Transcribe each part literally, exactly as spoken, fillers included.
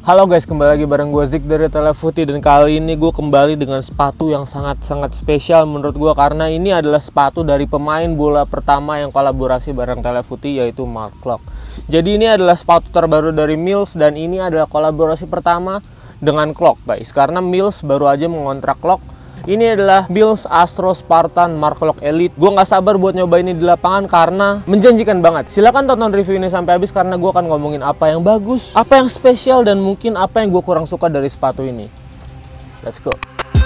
Halo guys, kembali lagi bareng gue Zik dari Telefuti. Dan kali ini gue kembali dengan sepatu yang sangat-sangat spesial menurut gue, karena ini adalah sepatu dari pemain bola pertama yang kolaborasi bareng Telefuti, yaitu Mark Klok. Jadi ini adalah sepatu terbaru dari Mills, dan ini adalah kolaborasi pertama dengan Klok guys, karena Mills baru aja mengontrak Klok. Ini adalah Mills Astro Spartan Mark Klok Elite. Gue gak sabar buat nyoba ini di lapangan karena menjanjikan banget. Silahkan tonton review ini sampai habis, karena gue akan ngomongin apa yang bagus, apa yang spesial, dan mungkin apa yang gue kurang suka dari sepatu ini. Let's go.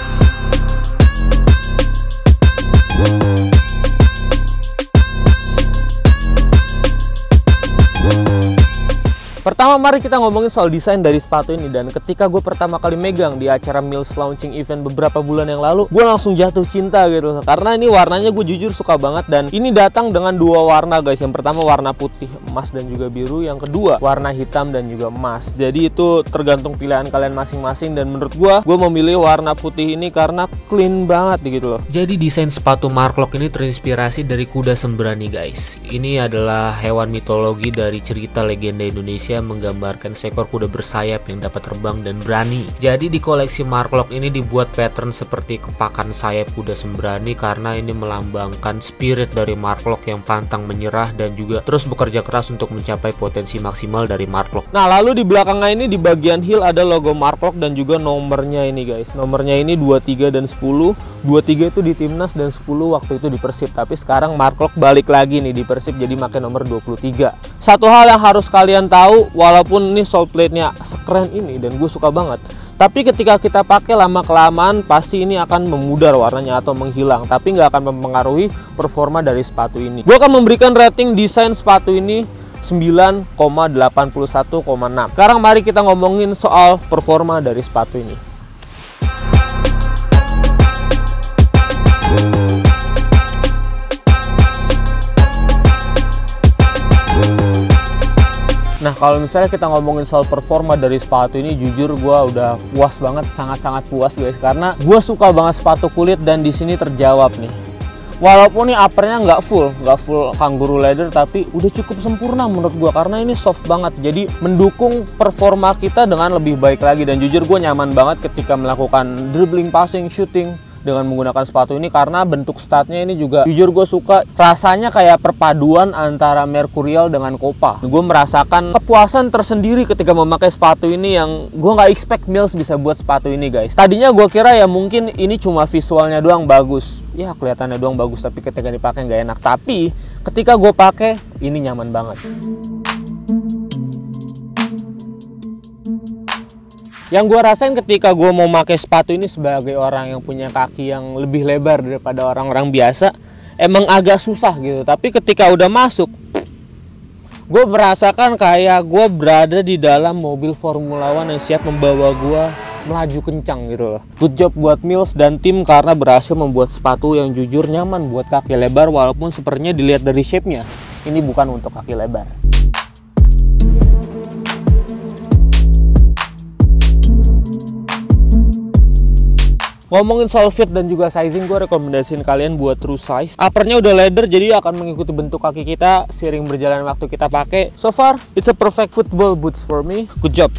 Pertama, mari kita ngomongin soal desain dari sepatu ini. Dan ketika gue pertama kali megang di acara Mills launching event beberapa bulan yang lalu, gue langsung jatuh cinta gitu. Karena ini warnanya gue jujur suka banget. Dan ini datang dengan dua warna guys. Yang pertama warna putih, emas, dan juga biru. Yang kedua warna hitam dan juga emas. Jadi itu tergantung pilihan kalian masing-masing. Dan menurut gue, gue memilih warna putih ini karena clean banget gitu loh. Jadi desain sepatu Mark Klok ini terinspirasi dari kuda sembrani guys. Ini adalah hewan mitologi dari cerita legenda Indonesia, menggambarkan seekor kuda bersayap yang dapat terbang dan berani. Jadi di koleksi Mark Klok ini dibuat pattern seperti kepakan sayap kuda sembrani, karena ini melambangkan spirit dari Mark Klok yang pantang menyerah dan juga terus bekerja keras untuk mencapai potensi maksimal dari Mark Klok. Nah, lalu di belakangnya ini di bagian heel ada logo Mark Klok dan juga nomornya ini guys. Nomornya ini dua puluh tiga dan sepuluh. dua puluh tiga itu di Timnas dan sepuluh waktu itu di Persib. Tapi sekarang Mark Klok balik lagi nih di Persib, jadi pakai nomor dua puluh tiga. Satu hal yang harus kalian tahu, walaupun ini sole plate-nya sekeren ini dan gue suka banget, tapi ketika kita pakai lama-kelamaan pasti ini akan memudar warnanya atau menghilang, tapi nggak akan mempengaruhi performa dari sepatu ini. Gue akan memberikan rating desain sepatu ini sembilan koma delapan satu koma enam. Sekarang mari kita ngomongin soal performa dari sepatu ini. Nah, kalau misalnya kita ngomongin soal performa dari sepatu ini, jujur gue udah puas banget, sangat-sangat puas guys, karena gue suka banget sepatu kulit dan di sini terjawab nih. Walaupun nih uppernya nggak full, nggak full kangaroo leather, tapi udah cukup sempurna menurut gue, karena ini soft banget, jadi mendukung performa kita dengan lebih baik lagi. Dan jujur gue nyaman banget ketika melakukan dribbling, passing, shooting dengan menggunakan sepatu ini, karena bentuk statnya ini juga jujur gue suka. Rasanya kayak perpaduan antara Mercurial dengan Copa. Gue merasakan kepuasan tersendiri ketika memakai sepatu ini yang gue nggak expect Mills bisa buat sepatu ini guys. Tadinya gue kira ya mungkin ini cuma visualnya doang bagus, ya kelihatannya doang bagus, tapi ketika dipakai nggak enak. Tapi ketika gue pakai ini nyaman banget. Yang gue rasain ketika gue mau pakai sepatu ini sebagai orang yang punya kaki yang lebih lebar daripada orang-orang biasa, emang agak susah gitu. Tapi ketika udah masuk, gue merasakan kayak gue berada di dalam mobil Formula One yang siap membawa gue melaju kencang gitu loh. Good job buat Mills dan tim karena berhasil membuat sepatu yang jujur nyaman buat kaki lebar, walaupun sepertinya dilihat dari shape-nya ini bukan untuk kaki lebar. Ngomongin soal fit dan juga sizing, gue rekomendasiin kalian buat true size. Uppernya udah leather, jadi akan mengikuti bentuk kaki kita seiring berjalan waktu kita pakai. So far, it's a perfect football boots for me. Good job.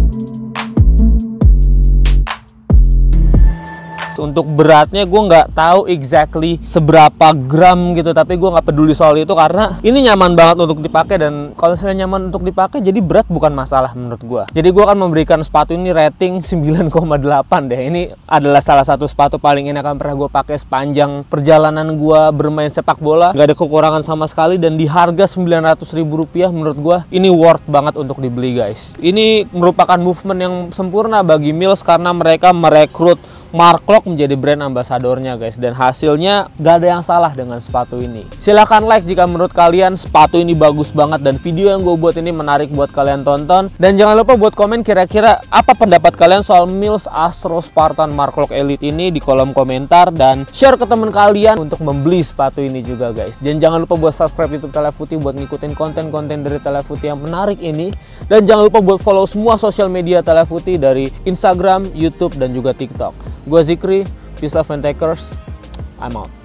Untuk beratnya gue nggak tahu exactly seberapa gram gitu, tapi gue nggak peduli soal itu karena ini nyaman banget untuk dipakai. Dan kalau misalnya nyaman untuk dipakai, jadi berat bukan masalah menurut gue. Jadi gue akan memberikan sepatu ini rating sembilan koma delapan deh. Ini adalah salah satu sepatu paling enak yang pernah gue pakai sepanjang perjalanan gue bermain sepak bola. Gak ada kekurangan sama sekali, dan di harga sembilan ratus ribu rupiah menurut gue ini worth banget untuk dibeli guys. Ini merupakan movement yang sempurna bagi Mills karena mereka merekrut Mark Klok menjadi brand ambasadornya guys, dan hasilnya gak ada yang salah dengan sepatu ini. Silahkan like jika menurut kalian sepatu ini bagus banget dan video yang gue buat ini menarik buat kalian tonton. Dan jangan lupa buat komen kira-kira apa pendapat kalian soal Mills Astro Spartan Mark Klok Elite ini di kolom komentar, dan share ke teman kalian untuk membeli sepatu ini juga guys. Dan jangan lupa buat subscribe YouTube Telefuti buat ngikutin konten-konten dari Telefuti yang menarik ini. Dan jangan lupa buat follow semua sosial media Telefuti dari Instagram, YouTube, dan juga TikTok. Gue Zikri, peace, love, and takers. I'm out.